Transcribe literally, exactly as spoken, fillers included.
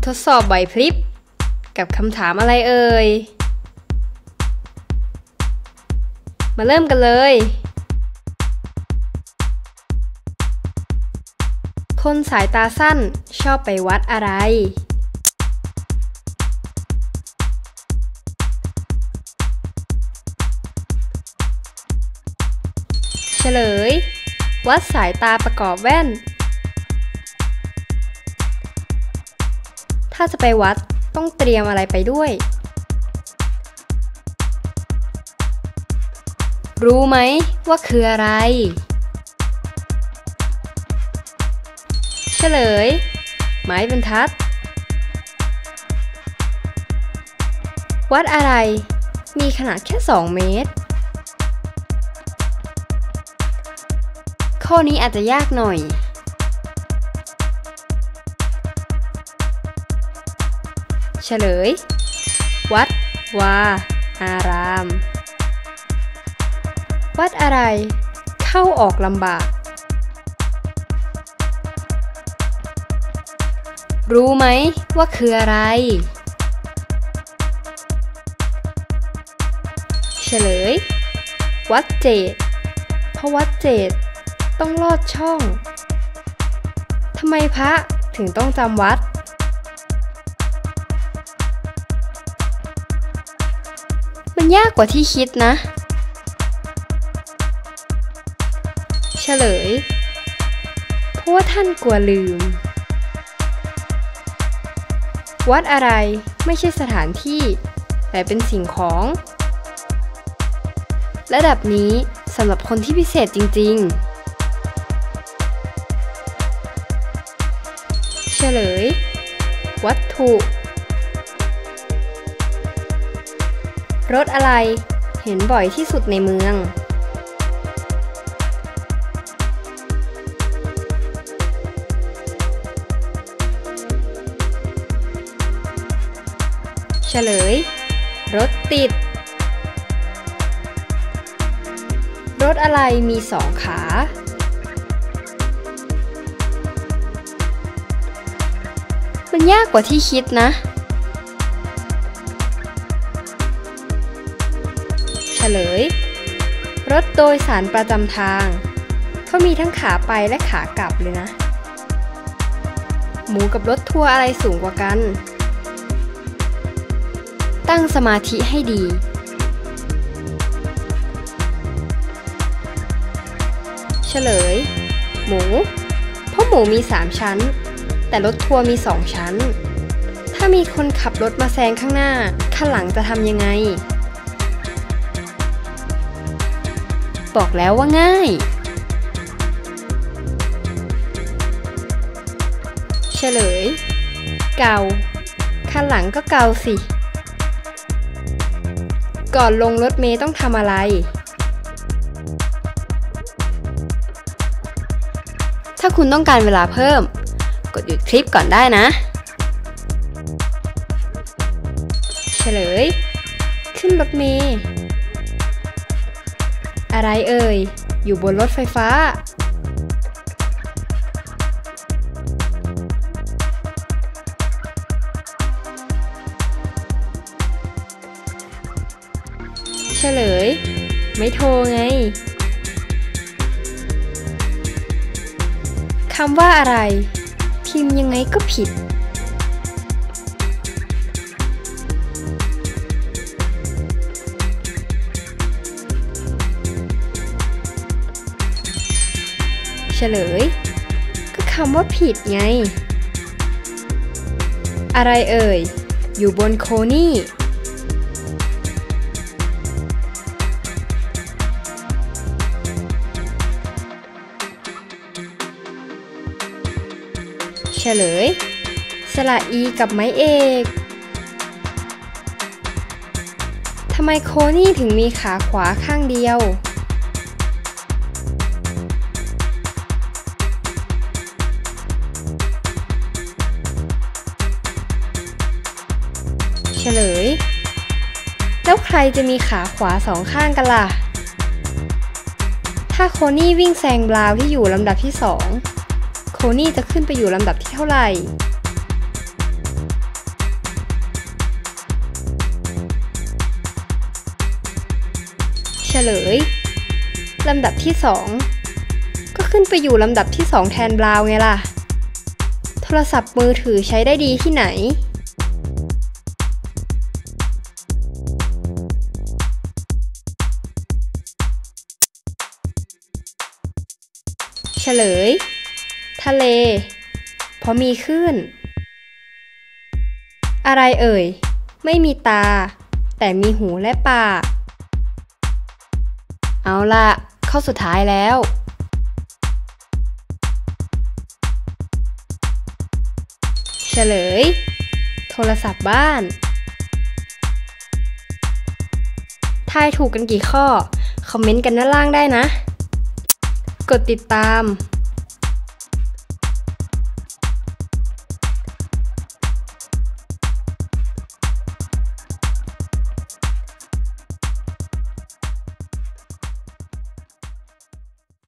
ทดสอบไหวพริบกับคำถามอะไรเอ่ยมาเริ่มกันเลยคนสายตาสั้นชอบไปวัดอะไรเฉลยวัดสายตาประกอบแว่นถ้าจะไปวัดต้องเตรียมอะไรไปด้วยรู้ไหมว่าคืออะไรเฉลยไม้บรรทัดวัดอะไรมีขนาดแค่สองเมตรข้อนี้อาจจะยากหน่อยเฉลยวัดวาอารามวัดอะไรเข้าออกลำบากรู้ไหมว่าคืออะไรเฉลยวัดเจดเพราะวัดเจดต้องลอดช่องทำไมพระถึงต้องจำวัดมันยากกว่าที่คิดนะเฉลยเพราะว่าท่านกลัวลืมวัดอะไรไม่ใช่สถานที่แต่เป็นสิ่งของระดับนี้สำหรับคนที่พิเศษจริงๆเฉลยวัตถุรถอะไรเห็นบ่อยที่สุดในเมืองเฉลยรถติดรถอะไรมีสองขามันยากกว่าที่คิดนะเฉลยรถโดยสารประจำทางเขามีทั้งขาไปและขากลับเลยนะหมูกับรถทัวร์อะไรสูงกว่ากันตั้งสมาธิให้ดีเฉลยหมูเพราะหมูมีสามชั้นแต่รถทัวร์มีสองชั้นถ้ามีคนขับรถมาแซงข้างหน้าข้างหลังจะทำยังไงบอกแล้วว่าง่ายเฉลยเกาข้างหลังก็เกาสิก่อนลงรถเมล์ต้องทำอะไรถ้าคุณต้องการเวลาเพิ่มกดหยุดคลิปก่อนได้นะเฉลยขึ้นรถเมล์อะไรเอ่ยอยู่บนรถไฟฟ้าเฉลยไม่โทรไงคำว่าอะไรพิมพ์ยังไงก็ผิดเฉลยก็คำว่าผิดไงอะไรเอ่ยอยู่บนโคนี่เฉลยสระอีกับไม้เอกทำไมโคนี่ถึงมีขาขวาข้างเดียวเฉลยแล้วใครจะมีขาขวาสองข้างกันล่ะถ้าโคนี่วิ่งแซงบราวน์ที่อยู่ลำดับที่สองโคนี่จะขึ้นไปอยู่ลำดับที่เท่าไหร่เฉลยลำดับที่สองก็ขึ้นไปอยู่ลำดับที่สองแทนบราวน์ไงล่ะโทรศัพท์มือถือใช้ได้ดีที่ไหนเฉลยทะเลเพราะมีคลื่นอะไรเอ่ยไม่มีตาแต่มีหูและปากเอาล่ะข้อสุดท้ายแล้วเฉลยโทรศัพท์บ้านทายถูกกันกี่ข้อคอมเมนต์กันด้านล่างได้นะกดติดตาม